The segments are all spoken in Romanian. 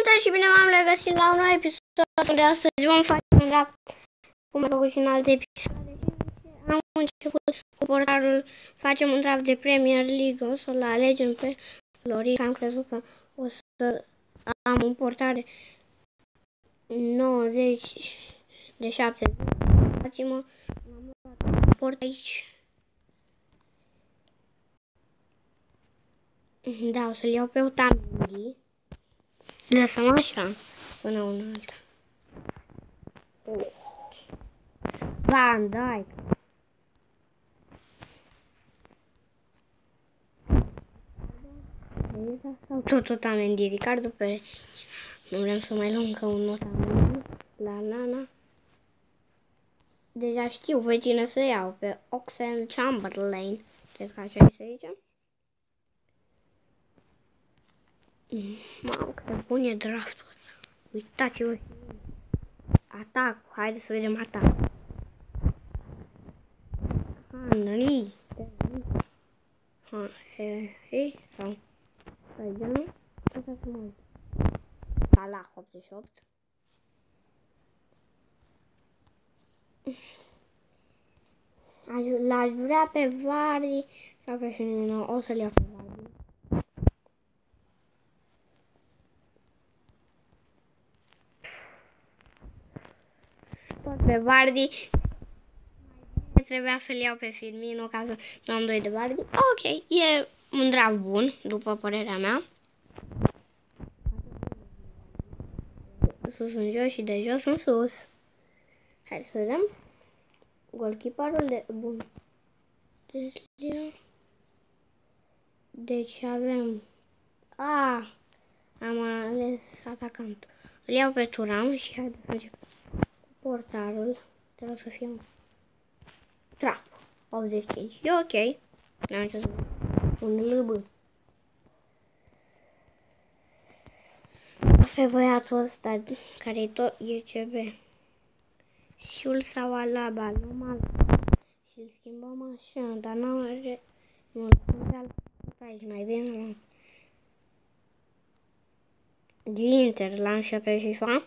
Salutare și bine v-am regăsit la un nou episod de astăzi. Vom face un draft, cum am făcut și în alte episoade. Am început cu portarul, facem un draft de Premier League, o să-l alegem pe Loris. Am crezut că o să am un portar de 90 de 70. Dați-mă, am luat un port aici. Da, o să-l iau pe Otamendi. Lăsăm așa, până una alta. Van Dijk. Sau tot Otamendi, Ricardo Pereira. Nu vrem să mai luăm încă un Otamendi la Nana. Deja știu pe cine să iau, pe Oxlade-Chamberlain. Cred că așa se zice. Mamă, cât de bun e draftul. Uitați-vă. Atac, haideți să vedem atac. Henry. Henry sau Saidan. Asta să mă uit. Salah 88. L-aș vrea pe Vardy sau pe Firmino. O să-l iau pe Vardy. Tot pe Vardy. Trebuia să-l iau pe Firmino ca să nu am doi de Vardy. Ok, e un draft bun, după părerea mea. Sus în jos și de jos în sus. Hai să vedem. Goalkeeperul de bun. Deci avem... am ales atacantul. Îl iau pe Thuram și haideți să încep. Portarul. Trebuie să fie un trap. 85. E ok. N-am ce să zic. Un lb. Pe băiatul ăsta care e tot ECB. Și-ul sau Alaba. Normal. Și îl schimbăm așa. Dar n-am are... Nu-l pun aici. Mai bine. Ginter l-am și pe FIFA.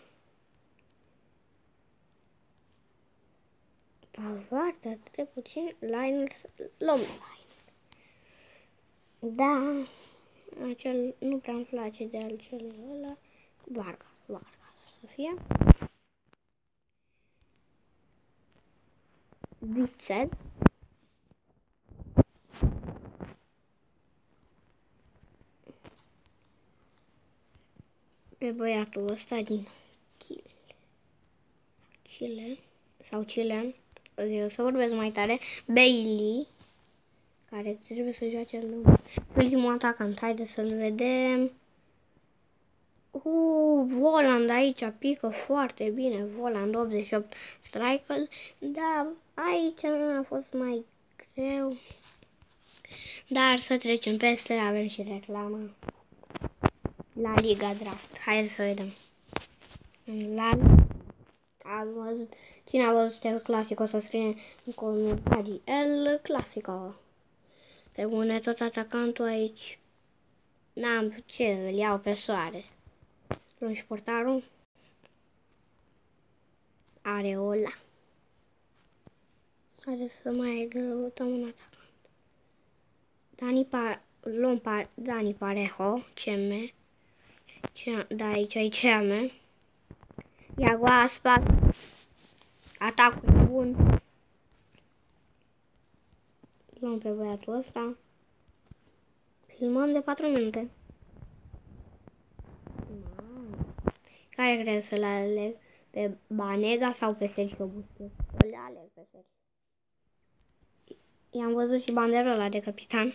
Pavard, dar trebuie puțin Liner, luăm Liner. Da, acel nu prea îmi place de acel ăla. Vargas să fie. Witsel. Pe băiatul ăsta din Chilean. Eu să vorbesc mai tare. Bailey, care trebuie să joace ultimul atacant. Haideți să-l vedem. Voland aici pică foarte bine. Voland 88 striker. Da, aici a fost mai greu. Dar să trecem peste, avem și reclamă. La Liga Draft. Haideți să vedem. Am văzut. Cine a văzut El Clasico să scrie în comentarii. El Clasico. Pe bune, tot atacantul aici. N-am ce, îl iau pe Suarez. Luăm și portarul. Areola. Haideți să mai căutăm un atacant. Dani Parejo. CM. Da, aici e CM. Iago Aspas. Atacul bun. Luăm pe băiatul ăsta. Filmăm de 4 minute. Care crezi să-l aleg? Pe Banega sau pe Sergio Busquets? Îl aleg pe Sergio. I-am văzut și banderola de capitan.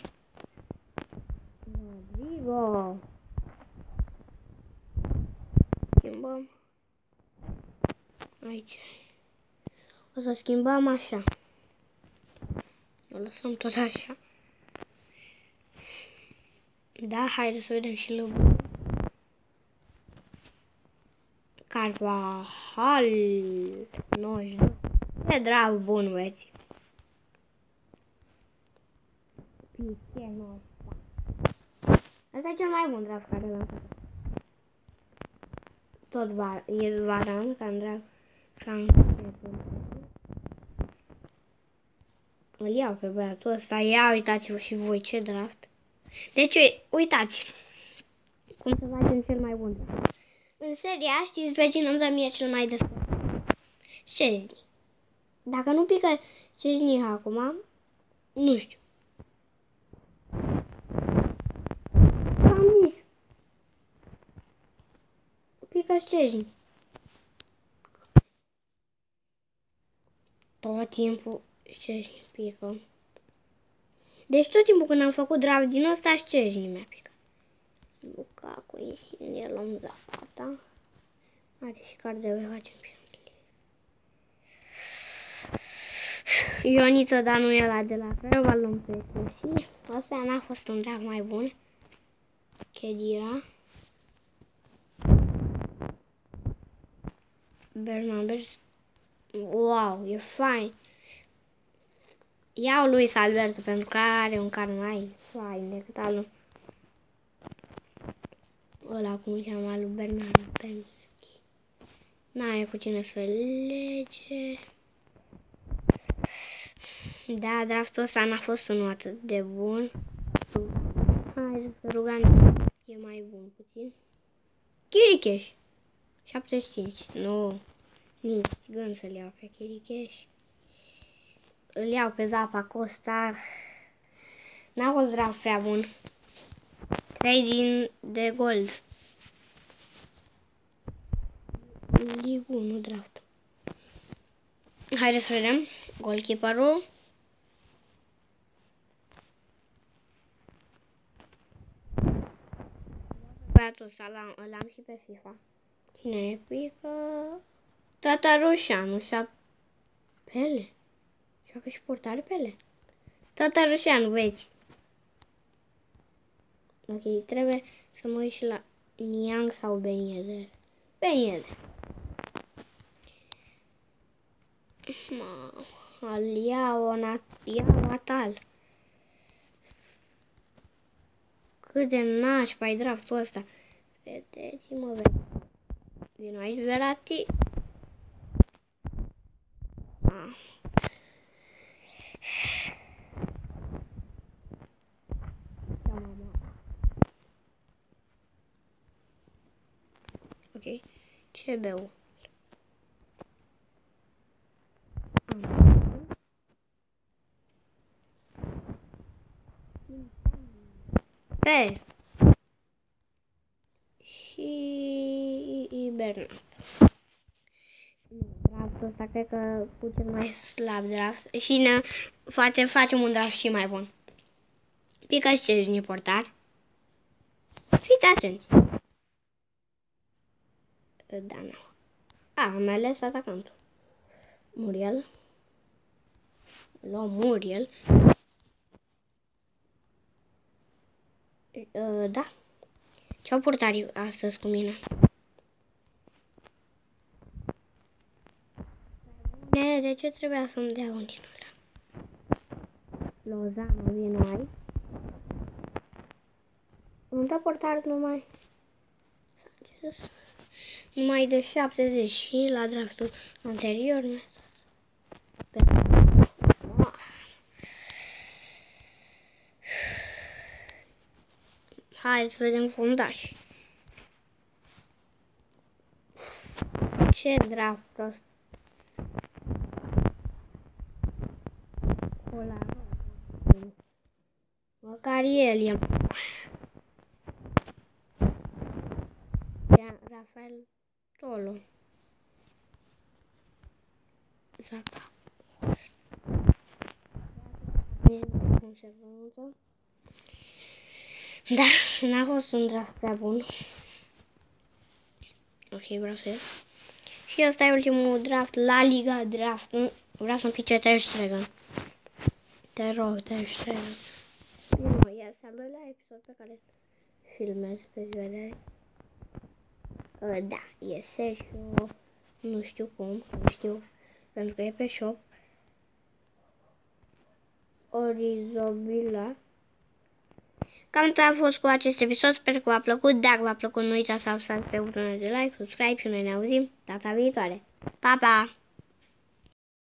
Rodrigo. Schimbăm. Aici. O să schimbăm așa. O lăsăm tot așa. Da, haideți să vedem și lăbul. Carvajal 92. E drag bun, băieți. Piche 94. Asta e cel mai bun draft care l-am făcut. tot e Varan, ca în drag. Îl iau pe băiatul ăsta. Ia uitați-vă și voi ce draft. Deci, uitați cum să facem cel mai bun. În seria, știți pe cine îmi dă mie cel mai descurcat? Szczęsny. Dacă nu pică Szczęsny acum, nu știu. Am zis. Pică Szczęsny. Tot timpul Szczęsny pică. Deci tot timpul când am făcut draft din ăsta, Szczęsny mi-a picat. Lukaku, Insigne, luăm Zapata. Are și card de facem Champions League. Ioniță, dar nu e la de la Craiova, luăm pe Chelsea. Asta n-a fost un draft mai bun. Khedira. Bernabes. Wow, e fain. Iau Luis Alberto pentru că are un card mai fain decât al lui. Ăla cum se cheamă, lui Bernard Pemski. N-are cu cine să lege. Da, draftul ăsta n-a fost unul atât de bun. Hai să rugăm, e mai bun puțin. Chiricheș. 75. Nu. Nici gând să-l iau pe Chiricheș. Îl iau pe Zapa Costa. N-a fost draft prea bun. 3 de gold. Ligue 1 draft. Haideți să vedem. Goalkeeperul. Băiatul ăsta îl am și pe FIFA. Cine e pică? Tatarușanu. Pele. Joacă și portare Pele. Tatarușanu, vezi. Ok, trebuie să mă uit și la Niang sau Ben Yedder. Ben Yedder. Îl iau natal. Cât de nașpa e draftul ăsta. Vedeți-mă, vezi. Vino aici, Verratti. Ok, ce beau? Pe și Bernard. Draftul ăsta cred că cu cel mai slab draft și poate facem un draft și mai bun. Pică și Szczęsny portar. Fiți atenți. Da, nu. Am ales atacantul. Muriel. Luăm Muriel. Da. Ce-au purtat astăzi cu mine? De ce trebuia să-mi dea un din ăla? Lozano vine aici. Îmi dă portar numai Sanchez. Numai de 70 și la draftul anterior. Hai să vedem fundaș. Ce draft prost. Ăla. Măcar el e. Rafael Tolo. Zapa. Cum se pronunță? Da, n-a fost un draft prea bun. Ok, vreau să ies. Și ăsta e ultimul draft, La Liga draft. Vreau să-mi pice Ter Stegen. Te rog, Ter Stegen. Nu, este al doilea episod pe care filmez pe vedere. Da, e Sergio. Nu știu cum, nu știu. Pentru că e pe shop. Orizobila. Cam atât a fost cu acest episod, sper că v-a plăcut. Dacă v-a plăcut, nu uitați să apăsați pe butonul de like, subscribe și noi ne auzim data viitoare. Pa, pa!